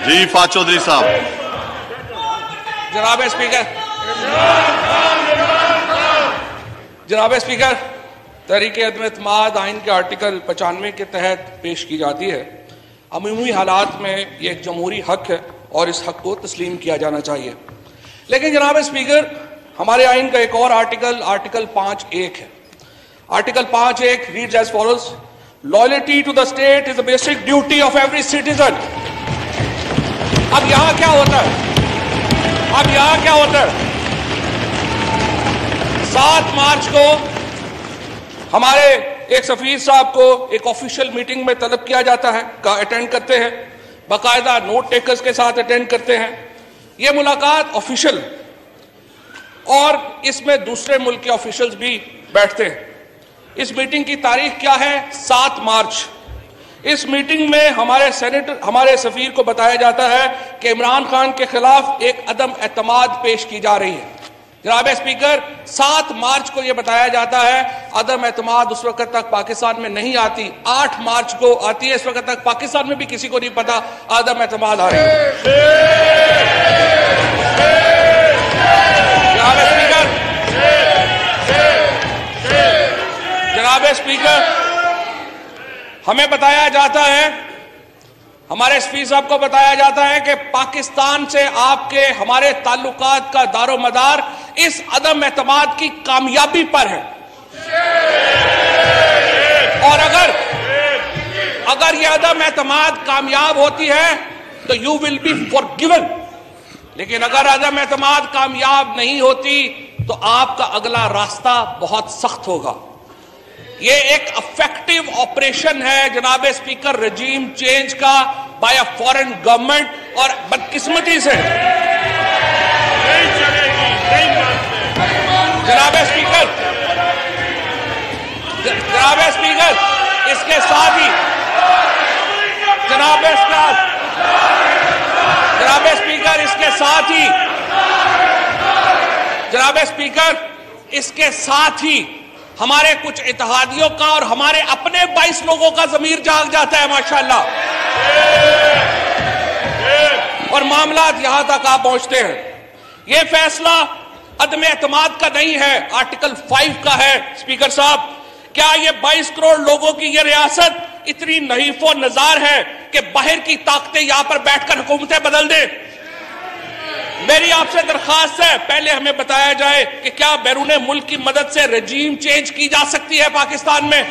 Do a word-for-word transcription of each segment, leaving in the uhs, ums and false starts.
जी फात चौधरी साहब। जनाब स्पीकर जनाब स्पीकर तहरीक अदम-ए-एतमाद आइन के आर्टिकल पचानवे के तहत पेश की जाती है। अमूमी हालात में ये एक जमहूरी हक है और इस हक को तस्लीम किया जाना चाहिए। लेकिन जनाब स्पीकर, हमारे आइन का एक और आर्टिकल आर्टिकल पाँच एक है। आर्टिकल पाँच एक reads as follows: loyalty to the state is the basic duty of every citizen. अब यहां क्या होता है अब यहां क्या होता है सात मार्च को हमारे एक सफीर साहब को एक ऑफिशियल मीटिंग में तलब किया जाता है, का अटेंड करते हैं, बाकायदा नोट टेकर्स के साथ अटेंड करते हैं। यह मुलाकात ऑफिशियल, और इसमें दूसरे मुल्क के ऑफिशियल्स भी बैठते हैं। इस मीटिंग की तारीख क्या है? सात मार्च। इस मीटिंग में हमारे सेनेटर हमारे सफीर को बताया जाता है कि इमरान खान के खिलाफ एक अदम एतमाद पेश की जा रही है। जनाब स्पीकर, सात मार्च को यह बताया जाता है अदम एतमाद उस वक्त तक पाकिस्तान में नहीं आती, आठ मार्च को आती है। इस वक्त तक पाकिस्तान में भी किसी को नहीं पता अदम एतमाद आ रही है। जनाब स्पीकर जनाब स्पीकर हमें बताया जाता है, हमारे स्पीकर साहब को बताया जाता है कि पाकिस्तान से आपके हमारे ताल्लुकात का दारो मदार इस अदम एतमाद की कामयाबी पर है। और अगर अगर यह अदम एतमाद कामयाब होती है तो यू विल बी फॉरगिवन, लेकिन अगर अदम एतमाद कामयाब नहीं होती तो आपका अगला रास्ता बहुत सख्त होगा। ये एक इफेक्टिव ऑपरेशन है जनाब स्पीकर रजीम चेंज का बाय अ फॉरेन गवर्नमेंट, और बदकिस्मती से नहीं चलेगी, नहीं मानते। जनाब स्पीकर जनाब स्पीकर इसके साथ ही जनाब स्पीकर जनाब स्पीकर इसके साथ ही जनाब स्पीकर इसके साथ ही हमारे कुछ इत्तेहादियों का और हमारे अपने बाईस लोगों का ज़मीर जाग जाता है माशाल्लाह, और मामला यहां तक आ पहुंचते हैं। यह फैसला अदम एतमाद का नहीं है, आर्टिकल फाइव का है। स्पीकर साहब, क्या ये बाईस करोड़ लोगों की यह रियासत इतनी नहीफो नजार है कि बाहर की ताकतें यहां पर बैठकर हुकूमतें बदल दें? मेरी आपसे दरखास्त है, पहले हमें बताया जाए कि क्या बैरून मुल्क की मदद से रजीम चेंज की जा सकती है पाकिस्तान में?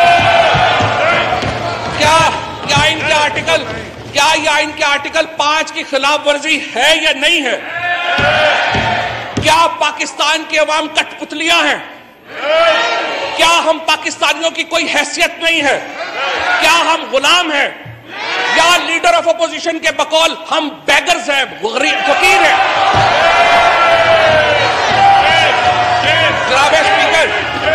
क्या क्या आइन के आर्टिकल क्या यह आइन के आर्टिकल पांच की खिलाफ वर्जी है या नहीं है? क्या पाकिस्तान की अवाम कठपुतलियां हैं? क्या हम पाकिस्तानियों की कोई हैसियत नहीं है? क्या हम गुलाम हैं, या लीडर ऑफ अपोजिशन के बकौल हम बैगर्स हैं, फकीर हैं? जनाब स्पीकर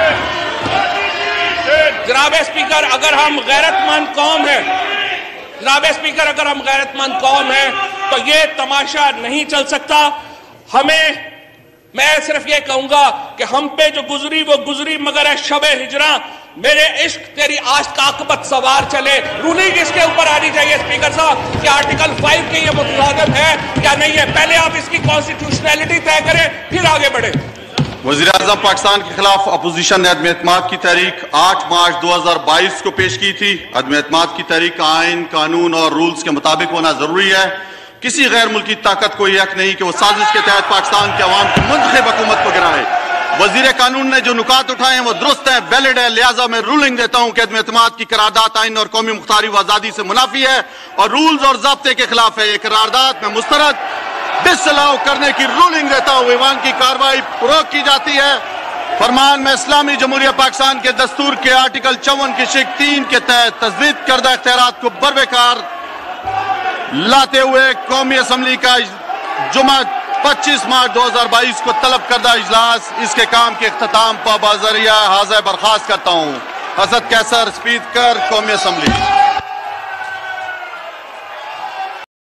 जनाब स्पीकर अगर हम गैरतमंद कौम हैं जनाब स्पीकर अगर हम गैरतमंद कौम हैं तो ये तमाशा नहीं चल सकता। हमें मैं सिर्फ ये कहूंगा कि हम पे जो गुजरी वो गुजरी, मगर है शब हिजरा मेरे इश्क तेरी आश का आकबत सवार चले। रूलिंग इसके ऊपर आनी चाहिए स्पीकर साहब कि आर्टिकल फाइव के ये मुतलाज़िम है या नहीं है। पहले आप इसकी कॉन्स्टिट्यूशनैलिटी तय करें, फिर आगे बढ़े। वज़ीर आज़म पाकिस्तान के खिलाफ अपोजिशन ने अदम एतमाद की तहरीक आठ मार्च दो हजार बाईस को पेश की थी। अदम एतमाद की तहरीक आइन, कानून और रूल्स के मुताबिक होना जरूरी है। किसी गैर मुल्की ताकत को यह हक नहीं कि वो साजिश के तहत पाकिस्तान के अवाम की मुंतखब हुकूमत को गिराए। वजीर कानून ने जो नुकात उठाए हैं वो दुरुस्त है, वैलिड है। लिहाजा मैं रूलिंग देता हूं कि अदम एतमाद की करारदाद आइन और कौमी मुख्तारी व आजादी से मुनाफी है और रूल्स और ज़ाब्ते के खिलाफ है। ये करारदाद में मुस्तरद डिसअलाउ करने की रूलिंग देता हूं। ईवान की कार्रवाई रोक की जाती है। फरमान में इस्लामी जमहूरिया पाकिस्तान के दस्तूर के आर्टिकल चौवन की शिक तीन के तहत तजवीज़ करदा इख्तियारात को बरबेकार लाते हुए कौमी असम्बली का जुमा पच्चीस मार्च दो हजार बाईस को तलब करदा इजलास इसके काम के इख्तिताम पर बाज़रिया हाज़िर बर्खास्त करता हूँ। हसद कैसर, स्पीकर कौमी असम्बली।